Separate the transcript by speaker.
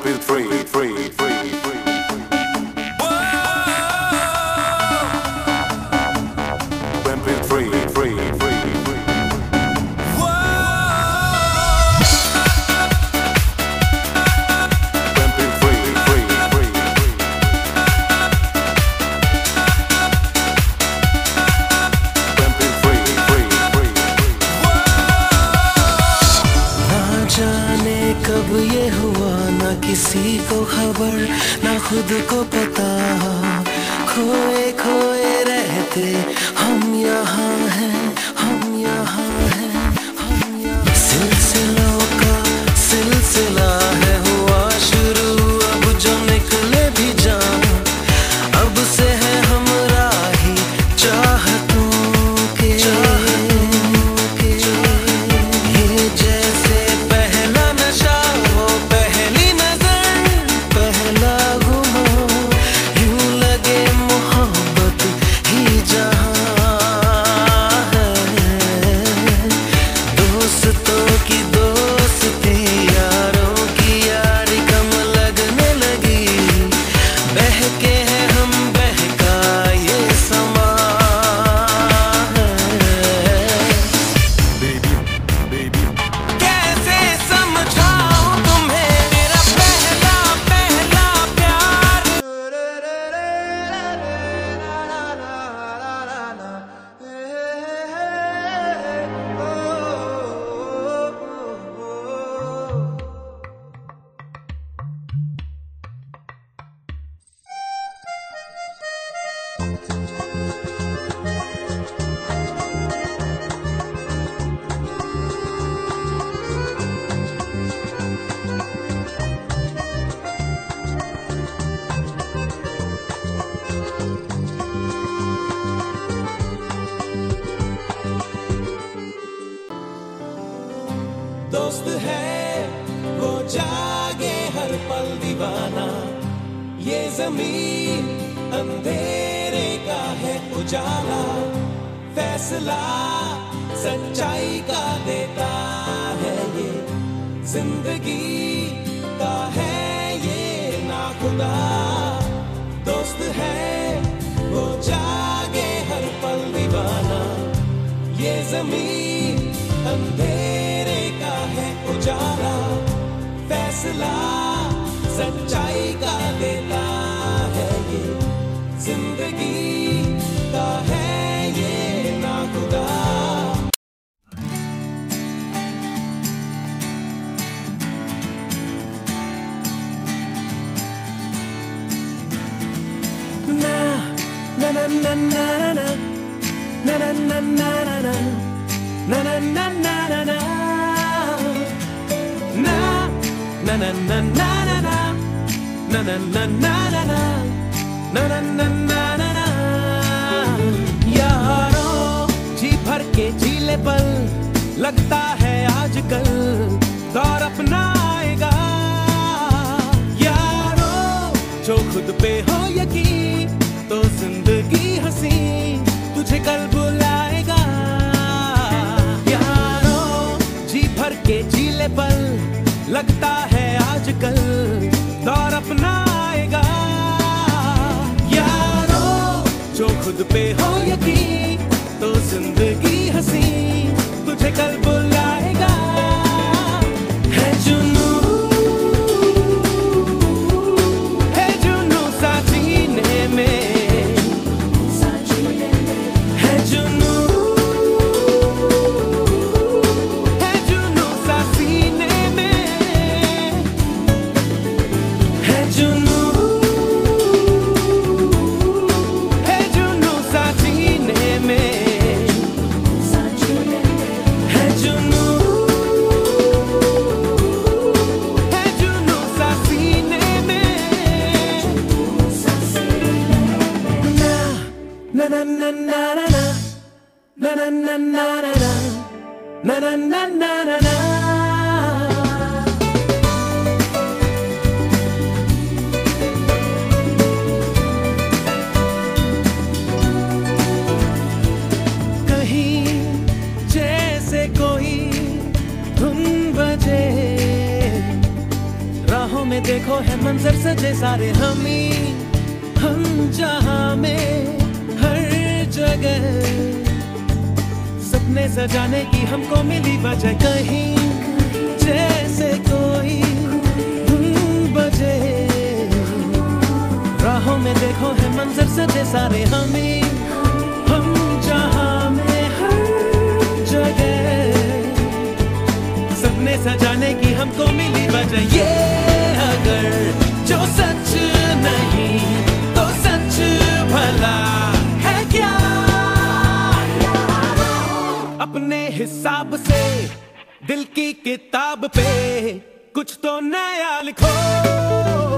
Speaker 1: feel free, free, free, free. When feel free, free, free, free. When feel free, free, free, free. When feel free, free, free, free.
Speaker 2: ना जाने कब ये हुआ, ना किसी को खबर, ना खुद को पता, खोए खोए रहते हम यहाँ हैं, हम यहाँ हैं, हम यहाँ। सिलसिलों का सिलसिला है हुआ शुरू, अब जो निकले भी जान, अब से है हम राही चाहतों के। ये जैसे पहला नशा हो, पहली नजर, पहला गुमां, यूं लगे मोहब्बत ही जहां है। दोस्तों की दोस्ती, यारों की यारी कम लगने लगी, बहके हैं हम, बहका ये समा है। कैसे समझाऊं तुम्हें मेरा पहला पहला प्यार। दोस्त है वो जागे हर पल दीवाना, ये जमीन अंधेरे का है उजाला, फैसला सच्चाई का देता है, ये जिंदगी का है ये नाखुदा। दोस्त है वो जागे हर पल दीवाना, ये जमीन अंधेरे का है उजाला, फैसला सच्चाई का देता है, ये जिंदगी का है ये नाखुदा। ना ना ना ना ना ना ना ना ना ना ना na na na na na na na na na na na na na na na na na यारों जी भर के झीले पल, लगता है आजकल दौर अपना आएगा। यारों जो खुद पे हो यकीन, तो जिंदगी हंसी तुझे कल बुलाएगा। के झीले पल, लगता है आजकल दौर अपना आएगा। यारों जो खुद पे हो यकीन, तो जिंदगी हंसी तुझे कल बुलाएगा। है जुनू सा जीने में, है जुनू na na na na na na na na na na na na na na na na। कहीं जैसे कोई धुन बजे, राहों में देखो है मंजर सजे सारे हम जहां में हर जगह सपने सजाने की हमको मिली वजह कहीं जैसे कोई धुन बजे। राहों में देखो है मंजर सजे सारे हम जहां में हर जगह सपने सजाने की हमको मिली वजह। ये अगर जो सच नहीं तो सच भला है क्या? अपने हिसाब से दिल की किताब पे कुछ तो नया लिखो।